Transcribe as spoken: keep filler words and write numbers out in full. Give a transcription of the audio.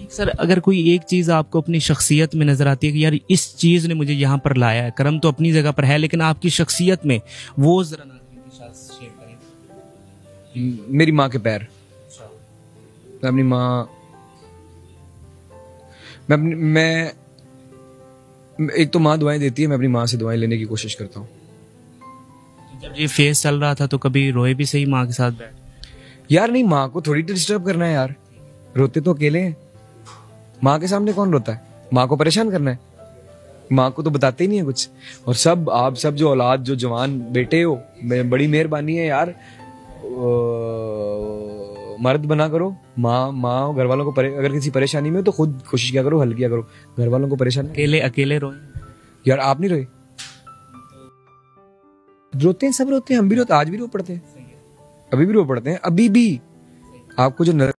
Sir अगर कोई एक चीज़ आपको अपनी शख्सियत में नज़र आती है कि यार इस चीज़ ने मुझे यहाँ पर लाया है, कर्म तो अपनी जगह पर है लेकिन आपकी शख्सियत में वो ज़रा नाज़रीन के साथ शेयर करें। मेरी माँ के पैर। मैं अपनी माँ मैं अपनी मैं एक तो माँ दुआएं देती है, मैं अपनी माँ से दुआएं लेने की कोशिश करता हूँ। जब ये फेस चल रहा था तो कभी रोए भी सही माँ के साथ बैठ? यार नहीं, माँ को थोड़ी डिस्टर्ब करना है यार, रोते तो अकेले हैं। माँ के सामने कौन रोता है? माँ को परेशान करना है? माँ को तो बताते ही नहीं है कुछ। और सब आप सब जो औलाद, जो जवान बेटे हो, बड़ी मेहरबानी है यार, मर्द बना करो। माँ माँ घर वालों को परे, अगर किसी परेशानी में हो तो खुद कोशिश किया करो, हल किया करो, घर वालों को परेशान। अकेले अकेले रोए? यार आप नहीं रोए? रोते हैं, सब रोते हैं, हम भी रोते, आज भी रो पड़ते हैं, अभी भी रो पड़ते हैं, अभी भी। आपको जो